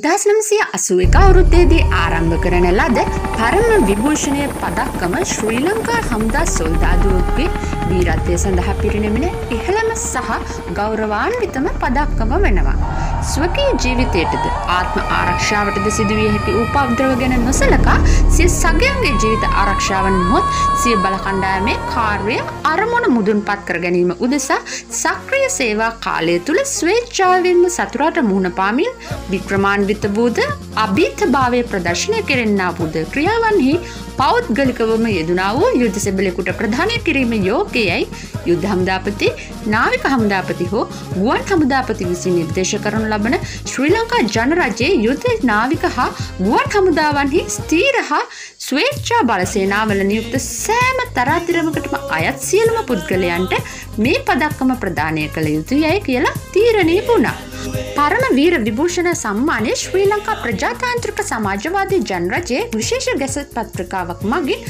1981 අවුරුද්දේදී ආරම්භ කරන ලද පරම විභූෂණය පදක්කම ශ්‍රී ලංකා හමුදා සොල්දාදුවෙකුගේ වීරත්වය සඳහා පිරිනැමෙන ඉහළම සහ ගෞරවාන්විතම පදක්කම වෙනවා. ස්වකීය ජීවිතයටද ආත්ම ආරක්ෂාවටද සිදුවිය හැකි උපද්‍රව ගැන නොසලකා සිය සගයන්ගේ ජීවිත ආරක්ෂාවන් මුවත් සිය බල කණ්ඩායමේ කාර්යය අරමුණ මුදුන්පත් කර ගැනීම උදෙසා සක්‍රිය සේවා කාලය තුල ස්වේච්ඡාවෙන්ම සතුරාට මුහුණ පාමින් වික්‍රමාන්විත වූද අභීතභාවය ප්‍රදර්ශනය කෙරෙන්නා වූද ක්‍රියාවන්හි පෞද්ගලිකවම යෙදුනා වූ යුද්ධ සෙබළෙකුට ප්‍රධානය කිරීම යෝග්‍යයි යුද්ධ හමුදාපති නාවික හමුදාපති හෝ ගුවන් හමුදාපති විසින් නිර්දේශ කරනු ලබන ශ්‍රී ලංකා ජනරජයේ යුද්ධ නාවික හා ගුවන් හමුදාවන්හි ස්ථීර හා ස්වේච්ඡා බලසේනාවල නියුක්ත සෑම තරාතිරමකටම අයත් සියලුම පුද්ගලයන්ට මේ පදක්කම ප්‍රදානය කළ යුතුයයි කියලා තීරණය වුණා. පරම වීර විභූෂණ සම්මානය ශ්‍රී ලංකා ප්‍රජාතාන්ත්‍රික සමාජවාදී ජනරජයේ විශේෂ ගැසට් පත්‍රිකාවක් මගින්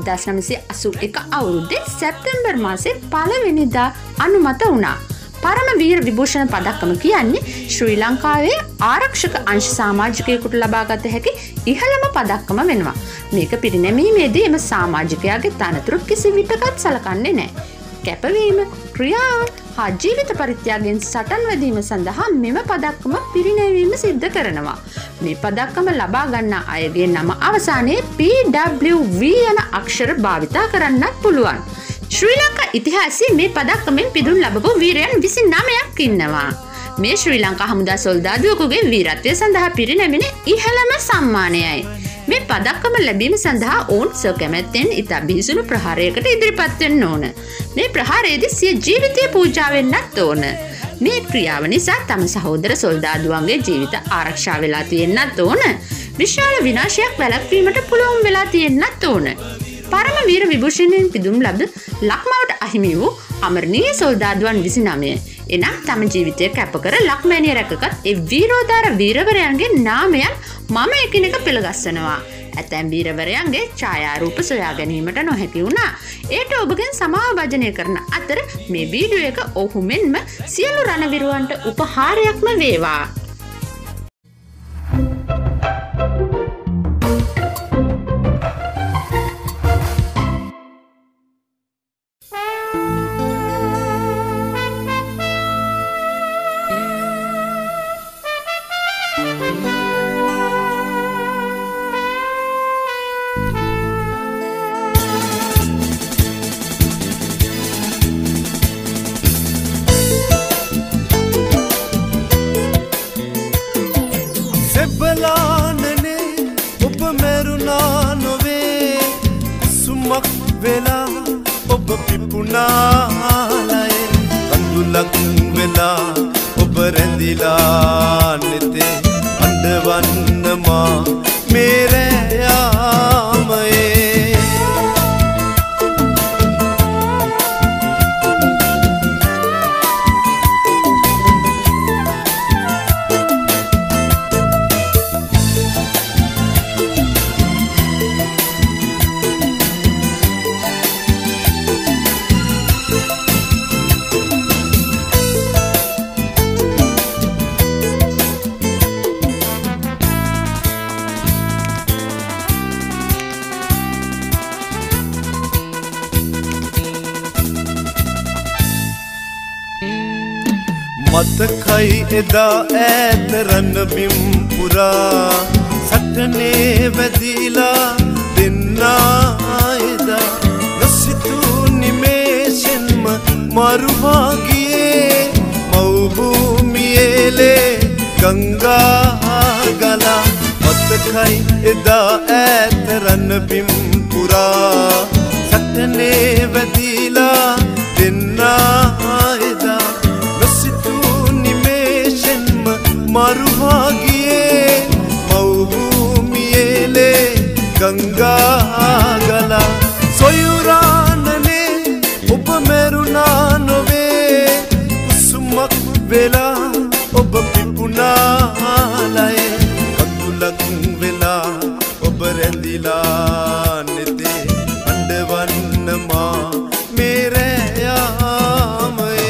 1981 අවුරුද්දේ සැප්තැම්බර් මාසයේ 1 වෙනිදා අනුමත වුණා. පරම වීර විභූෂණ පදක්කම කියන්නේ ශ්‍රී ලංකාවේ ආරක්ෂක අංශ සමාජිකයෙකුට ලබාගත හැකි ඉහළම පදක්කම වෙනවා. මේක පිරිනැමීමේදී එම සමාජිකයාගේ තනතුරු කිසි විටකත් සලකන්නේ නැහැ. කැපවීම, ක්‍රියාව හා ජීවිත පරිත්‍යාගයෙන් සටන් වැදීම සඳහා මෙම පදක්කම පිරිනැමීම සිද්ධ කරනවා. මේ පදක්කම ලබා ගන්නා අයගේ නම අවසානයේ PWV යන අක්ෂර භාවිතා කරන්නත් පුළුවන්. ශ්‍රී ලංකා ඉතිහාසයේ මේ පදක්කමෙන් පිදුම් ලැබපු වීරයන් 29ක් ඉන්නවා. මේ ශ්‍රී ලංකා හමුදා සොල්දාදුවෙකුගේ වීරත්වය සඳහා පිරිනැමෙන ඉහළම සම්මානයයි. මේ පදක්කම ලැබීම සඳහා ඔවුන් සොකැමැත්තෙන් ඉතා බිහිසුණු ප්‍රහාරයකට ඉදිරිපත් වෙන්න ඕන. මේ ප්‍රහාරයේදී සිය ජීවිතය පූජා වෙන්නත් ඕන. මේ ක්‍රියාව නිසා තම සහෝදර සොල්දාදුවන්ගේ ජීවිත ආරක්ෂා වෙලා තියෙන්නත් ඕන. විශාල විනාශයක් වැළැක්වීමට පුළුවන් වෙලා තියෙන්නත් ඕන. පරම වීර විභූෂණයෙන් පිදුම් ලබ ලක්මාවට අහිමි වූ අමරණීය සොල්දාදුවන් 29 එනම් තම ජීවිතය කැප කර ලක්මෑණිය රැකගත් ඒ වීරෝදාර වීරවරයන්ගේ නාමයන් මම එකිනෙක පෙළගස්සනවා. ඇතැම් වීරවරයන්ගේ ඡායාරූප සොයා ගැනීමට නොහැකි වුණා. ඒට ඔබගෙන් සමාව භජනය කරන අතර මේ වීඩියෝ එක ඔහු මෙන්ම සියලු රණවිරුවන්ට උපහාරයක්ම වේවා. මතකයි එදා ඈත රණබිම් පුරා සටනේ වැදිලා දෙන්නා එදා නොසිතූ නිමේෂෙන්ම මරුවා ගියේ මව් භූමියේලේ ගංගා ගලා මතකයි එදා ඈත රණබිම් පුරා සටනේ වැදිලා දෙන්නා එදා මරුවා ගියේ මව් භූමියේලේ ගංගා ගලා සොයුරානනේ ඔබ මරුණා නොවේ කුසුමක් වෙලා ඔබ පිපුණා ලයේ කකුලක් වෙලා ඔබ රැඳිලා නෙතේ අඬවන්න මා මේ රැයාමයේ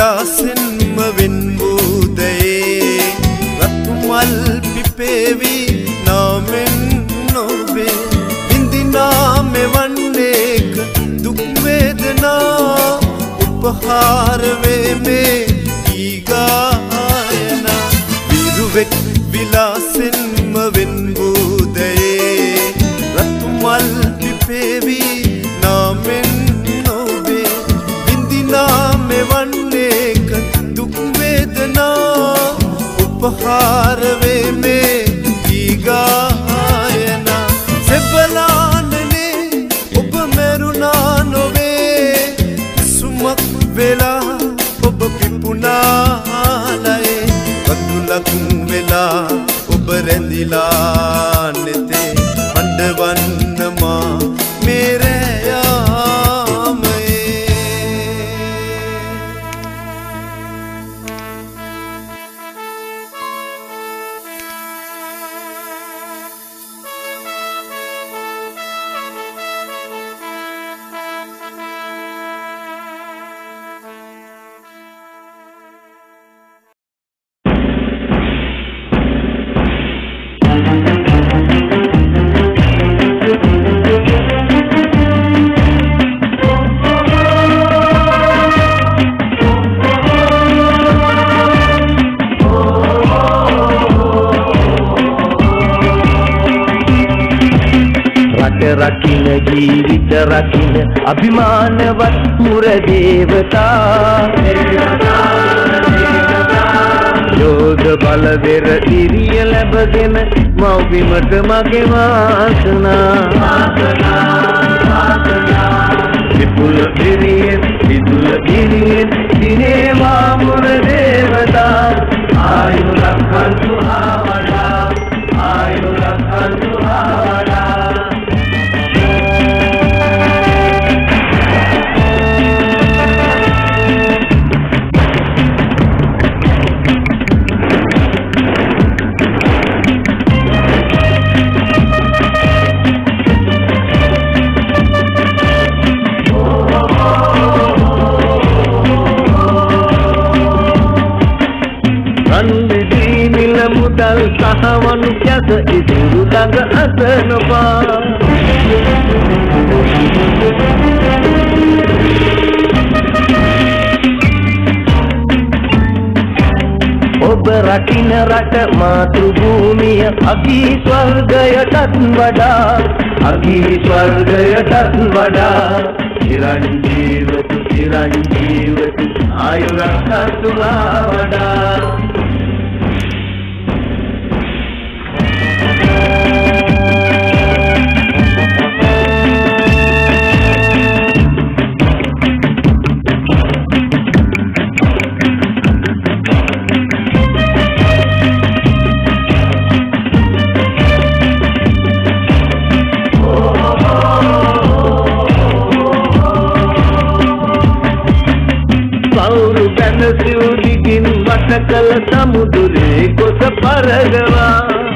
විලාසෙන්ම වෙන්වූදයේ රතුමල් පිපේවි නාමෙන් නොවේ හින්දිනා මෙවන්නේක දුක් වේදනා උපහාර වේ මේ ගීගායන විරුවෙක් විලාසෙන්ම වෙන්වූදයේ රතුමල් පිපේවි නාමෙන් නොවේ හින්දිනා මෙවන්නේක දුක් වේදනා उपहार वे में गीगायन सेबलानने उप मेरुनानो वे सुमक वेला उप पिपुनालय कतुलक वेला उप रेंदिला नेते हंडवन्नमा मेरे रखिन जीवित रखिन अभिमानवत मुर देवता योध बल वेर दिरिय लැබගෙන මව්බිමට මගේ වාසනා විපුල දිරියෙන් විදුල දිරියෙන් දිනේවා මුර දේවතා ආයු රක්ඛන්තු ආවඩා ආයු රක්ඛන්තු ආවඩා මුදල් සහවනු යස ඉදිරි ළඟ අසනවා ඔබ රකින්න රට මාතෘ භූමිය අගී ස්වර්ගයටත් වඩා චිරංජීවතු ආයුරක්ඛන්තු ආවඩා සිව්දිගින් වටකල සමුදුරේ ගොස පරගවා